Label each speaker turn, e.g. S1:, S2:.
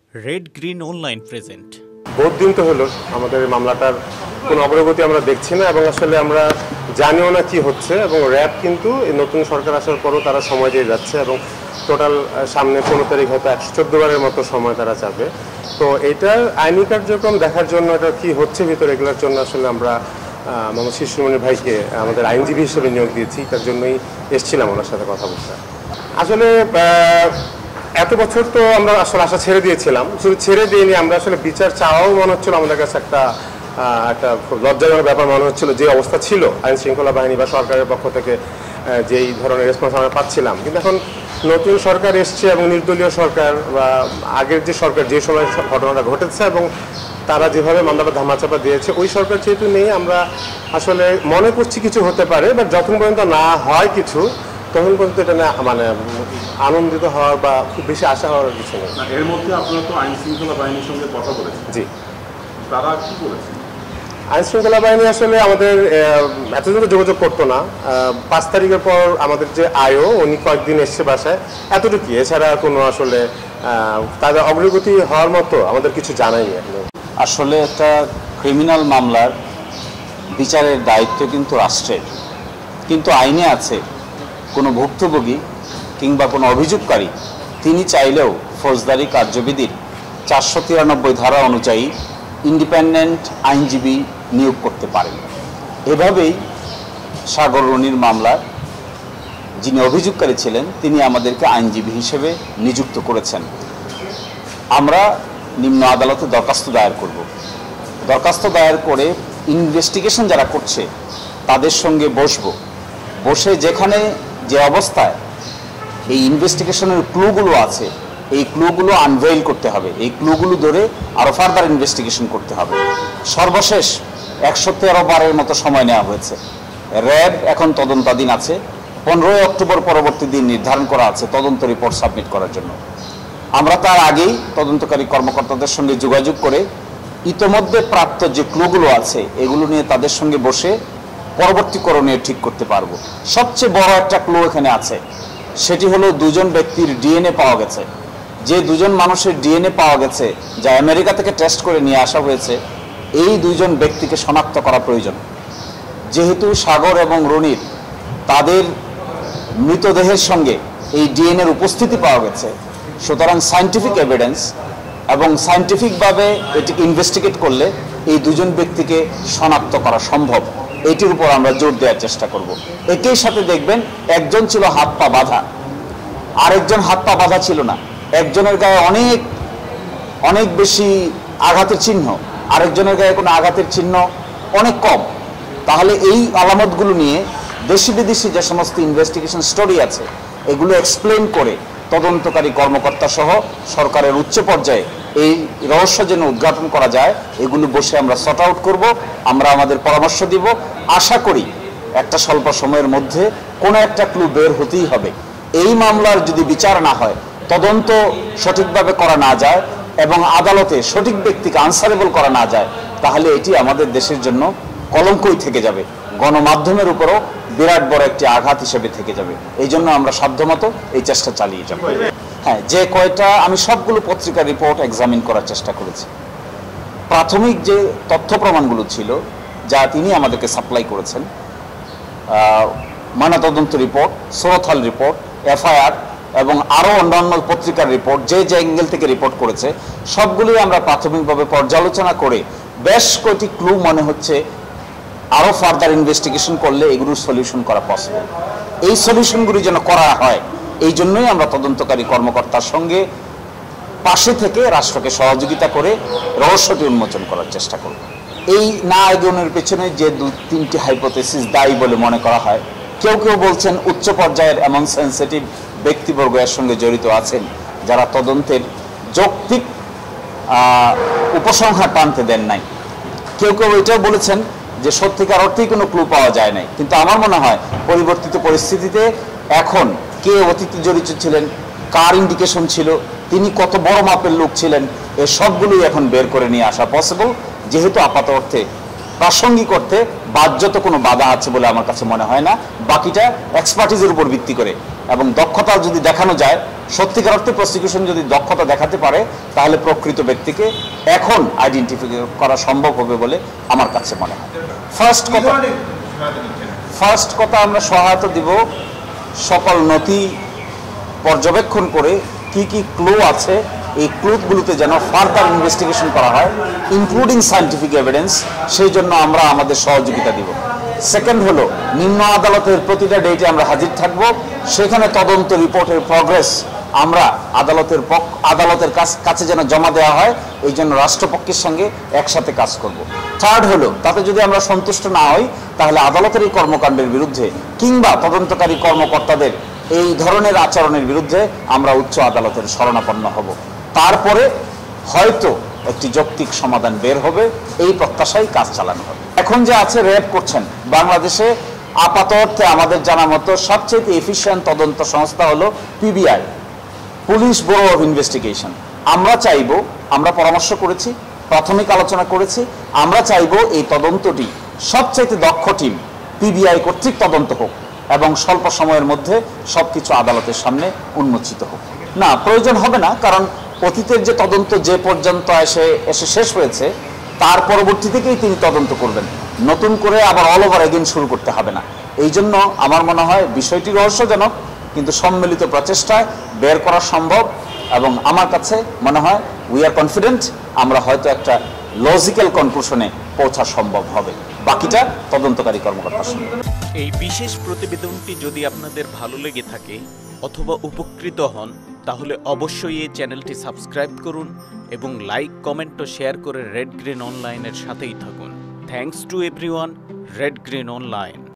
S1: Red green online present.
S2: বহুত দিন তো হলো আমাদের মামলাটার কোনো অগ্রগতি আমরা দেখছি না এবং আসলে আমরা জানিও না কি হচ্ছে। এবং র্যাব কিন্তু এই নতুন সরকার আসার পরও তারা সময় দিয়ে যাচ্ছে এবং টোটাল সামনে 15 তারিখ হয়তো 114 বারের মতো সময় তারা চাবে। তো এটার আইনি কার্যক্রম দেখার জন্য এটা কি হচ্ছে ভিতরে এগুলোর জন্য আসলে আমরা মোহাম্মদ শিশুমণি ভাইকে আমাদের আইনজীবী হিসেবে নিয়োগ দিয়েছি। তার জন্যই এসেছিলাম ওনার সাথে কথা বলতে। আসলে এত বছর তো আমরা আসলে আশা ছেড়ে দিয়েছিলাম, শুধু ছেড়ে দিইনি, আমরা আসলে বিচার চাওয়াও মনে হচ্ছিল আমাদের কাছে একটা খুব লজ্জাজনক ব্যাপার মনে হচ্ছিল যে অবস্থা ছিল আইন শৃঙ্খলা বাহিনী বা সরকারের পক্ষ থেকে যেই ধরনের রেসপন্স আমরা পাচ্ছিলাম। কিন্তু এখন নতুন সরকার এসছে এবং নির্দলীয় সরকার বা আগের যে সরকার যে সময় ঘটনাটা ঘটেছে এবং তারা যেভাবে মামলাটা ধামাচাপা দিয়েছে ওই সরকার যেহেতু নেই, আমরা আসলে মনে করছি কিছু হতে পারে, বাট যতক্ষণ পর্যন্ত না হয় কিছু তখন পর্যন্ত এটা না মানে আনন্দিত হওয়ার বা খুব বেশি আশা হওয়ার কিছু নেই।
S3: এর মধ্যে আপনারা তো আইন শৃঙ্খলা বাহিনীর সঙ্গে কথা বলেছেন,
S2: জি,
S3: তারা কি বলেছেন?
S2: আইন শৃঙ্খলা বাহিনী আসলে আমাদের এতদিন যোগাযোগ করতো না। 5 তারিখের পর আমাদের যে আয়ও উনি কয়েকদিন এসছে বাসায়, এতটুকু, এছাড়া কোনো আসলে তাদের অগ্রগতি হওয়ার মতো আমাদের কিছু জানায়নি।
S4: আসলে একটা ক্রিমিনাল মামলার বিচারের দায়িত্ব কিন্তু রাষ্ট্রের, কিন্তু আইনে আছে কোনো ভুক্তভোগী কিংবা কোনো অভিযোগকারী তিনি চাইলেও ফৌজদারি কার্যবিধির 493 ধারা অনুযায়ী ইন্ডিপেন্ডেন্ট আইনজীবী নিয়োগ করতে পারেন। এভাবেই সাগর রনির মামলার যিনি অভিযোগকারী ছিলেন তিনি আমাদেরকে আইনজীবী হিসেবে নিযুক্ত করেছেন। আমরা নিম্ন আদালতে দরখাস্ত দায়ের করব। দরখাস্ত দায়ের করে ইনভেস্টিগেশন যারা করছে তাদের সঙ্গে বসে যেখানে যে অবস্থায় এই ইনভেস্টিগেশনের ক্লুগুলো আছে এই ক্লুগুলো আনভেইল করতে হবে, এই ক্লুগুলো ধরে আরও ফার্দার ইনভেস্টিগেশন করতে হবে। সর্বশেষ 113 বারের মতো সময় নেওয়া হয়েছে। র্যাব এখন তদন্তাধীন আছে। 15 অক্টোবর পরবর্তী দিন নির্ধারণ করা আছে তদন্ত রিপোর্ট সাবমিট করার জন্য। আমরা তার আগেই তদন্তকারী কর্মকর্তাদের সঙ্গে যোগাযোগ করে ইতোমধ্যে প্রাপ্ত যে ক্লুগুলো আছে এগুলো নিয়ে তাদের সঙ্গে বসে পরবর্তী করণীয় ঠিক করতে পারবো। সবচেয়ে বড় একটা ক্লু এখানে আছে, সেটি হলো দুজন ব্যক্তির ডিএনএ পাওয়া গেছে। যে দুজন মানুষের ডিএনএ পাওয়া গেছে যা আমেরিকা থেকে টেস্ট করে নিয়ে আসা হয়েছে, এই দুজন ব্যক্তিকে শনাক্ত করা প্রয়োজন। যেহেতু সাগর এবং রনির তাদের মৃতদেহের সঙ্গে এই ডিএনএর উপস্থিতি পাওয়া গেছে, সুতরাং সায়েন্টিফিক এভিডেন্স এবং সায়েন্টিফিকভাবে এটিকে ইনভেস্টিগেট করলে এই দুজন ব্যক্তিকে শনাক্ত করা সম্ভব। এটির উপর আমরা জোর দেওয়ার চেষ্টা করব। একই সাথে দেখবেন একজন ছিল হাত পা বাঁধা, আরেকজন হাত পা বাঁধা ছিল না। একজনের গায়ে অনেক অনেক বেশি আঘাতের চিহ্ন, আরেকজনের গায়ে কোনো আঘাতের চিহ্ন অনেক কম। তাহলে এই আলামতগুলো নিয়ে দেশি বিদেশি যে সমস্ত ইনভেস্টিগেশন স্টোরি আছে এগুলো এক্সপ্লেন করে তদন্তকারী কর্মকর্তা সহ সরকারের উচ্চ পর্যায়ে এই রহস্য যেন উদ্ঘাটন করা যায় এগুলো বসে আমরা সর্ট আউট করব। আমরা আমাদের পরামর্শ দিব। আশা করি একটা স্বল্প সময়ের মধ্যে কোনো একটা ক্লু বের হতেই হবে। এই মামলার যদি বিচার না হয়, তদন্ত সঠিকভাবে করা না যায় এবং আদালতে সঠিক ব্যক্তিকে আনসারেবল করা না যায়, তাহলে এটি আমাদের দেশের জন্য কলঙ্কই থেকে যাবে, গণমাধ্যমের উপরও বিরাট বড় একটি আঘাত হিসেবে থেকে যাবে। এই জন্য আমরা সাধ্যমতো এই চেষ্টা চালিয়ে যাব। হ্যাঁ, যে কয়টা আমি সবগুলো পত্রিকার রিপোর্ট এক্সামিন করার চেষ্টা করেছি। প্রাথমিক যে তথ্য প্রমাণগুলো ছিল যা তিনি আমাদেরকে সাপ্লাই করেছেন, ময়নাতদন্ত রিপোর্ট, সোরথাল রিপোর্ট, এফআইআর এবং আরও অন্যান্য পত্রিকার রিপোর্ট যে যে অ্যাঙ্গেল থেকে রিপোর্ট করেছে সবগুলোই আমরা প্রাথমিকভাবে পর্যালোচনা করে বেশ কয়েকটি ক্লু মনে হচ্ছে আরও ফার্দার ইনভেস্টিগেশন করলে এগুলোর সলিউশন করা পসিবল। এই সলিউশনগুলি যেন করা হয় এই জন্যই আমরা তদন্তকারী কর্মকর্তার সঙ্গে পাশে থেকে রাষ্ট্রকে সহযোগিতা করে রহস্যটি উন্মোচন করার চেষ্টা করব। এই না এগোনোর পেছনে যে 2-3টি হাইপোথেসিস দায়ী বলে মনে করা হয়, কেউ কেউ বলছেন উচ্চ পর্যায়ের এমন সেন্সিটিভ ব্যক্তিবর্গ এর সঙ্গে জড়িত আছেন যারা তদন্তের যৌক্তিক উপসংহার টানতে দেন নাই। কেউ কেউ এটাও বলেছেন যে সত্যিকার অর্থেই কোনো ক্লু পাওয়া যায় নাই। কিন্তু আমার মনে হয় পরিবর্তিত পরিস্থিতিতে এখন কে অতীতে জড়িত ছিলেন, কার ইন্ডিকেশন ছিল, তিনি কত বড় মাপের লোক ছিলেন, এ সবগুলোই এখন বের করে নিয়ে আসা পসিবল। যেহেতু আপাত অর্থে প্রাসঙ্গিক অর্থে বাহ্যত কোনো বাধা আছে বলে আমার কাছে মনে হয় না। বাকিটা এক্সপার্টিজের উপর ভিত্তি করে এবং দক্ষতা যদি দেখানো যায়, সত্যিকার অর্থে প্রসিকিউশন যদি দক্ষতা দেখাতে পারে, তাহলে প্রকৃত ব্যক্তিকে এখন আইডেন্টিফাই করা সম্ভব হবে বলে আমার কাছে মনে হয়। ফার্স্ট কথা আমরা সহায়তা দিব সকল নথি পর্যবেক্ষণ করে কি কি ক্লু আছে, এই ক্লুগুলোতে যেন ফার্দার ইনভেস্টিগেশন করা হয়, ইনক্লুডিং সায়েন্টিফিক এভিডেন্স, সেই জন্য আমরা আমাদের সহযোগিতা দিব। সেকেন্ড হলো, নিম্ন আদালতের প্রতিটা ডেটে আমরা হাজির থাকব, সেখানে তদন্ত রিপোর্টের প্রগ্রেস আমরা আদালতের কাছে যেন জমা দেওয়া হয়, এই জন্য রাষ্ট্রপক্ষের সঙ্গে একসাথে কাজ করব। থার্ড হলো, তাতে যদি আমরা সন্তুষ্ট না হই, তাহলে আদালতের এই কর্মকাণ্ডের বিরুদ্ধে কিংবা তদন্তকারী কর্মকর্তাদের এই ধরনের আচরণের বিরুদ্ধে আমরা উচ্চ আদালতের শরণাপন্ন হব। তারপরে হয়তো একটি যৌক্তিক সমাধান বের হবে, এই প্রত্যাশায় কাজ চালানো হবে। এখন যে আছে র্যাব করছেন, বাংলাদেশে আপাত অর্থে আমাদের জানা মতো সবচেয়ে এফিশিয়েন্ট তদন্ত সংস্থা হলো PBI, police bureau of investigation. আমরা চাইব, আমরা পরামর্শ করেছি, প্রাথমিক আলোচনা করেছি, আমরা চাইব এই তদন্তটি সবচেয়ে দক্ষ টিম পিবিআই কর্তৃক তদন্ত হোক এবং স্বল্প সময়ের মধ্যে সবকিছু আদালতের সামনে উন্মোচিত হোক। না, প্রয়োজন হবে না, কারণ অতীতের যে তদন্ত যে পর্যন্ত এসে শেষ হয়েছে, তার পরবর্তী থেকেই তিনি তদন্ত করবেন, নতুন করে আবার অল ওভার এগেইন শুরু করতে হবে না। এই জন্য আমার মনে হয় বিষয়টি রহস্যজনক, কিন্তু সম্মিলিত প্রচেষ্টায় বের করা সম্ভব এবং আমার কাছে মনে হয় উই আর কনফিডেন্ট আমরা হয়তো একটা লজিক্যাল কনক্লুশনে পৌঁছা সম্ভব হবে, বাকিটা তদন্তকারী কর্মকর্তার সঙ্গে।
S1: এই বিশেষ প্রতিবেদনটি যদি আপনাদের ভালো লেগে থাকে অথবা উপকৃত হন, তাহলে অবশ্যই এই চ্যানেলটি সাবস্ক্রাইব করুন এবং লাইক, কমেন্ট ও শেয়ার করে রেড গ্রিন অনলাইনের সাথেই থাকুন। Thanks to everyone, red green online.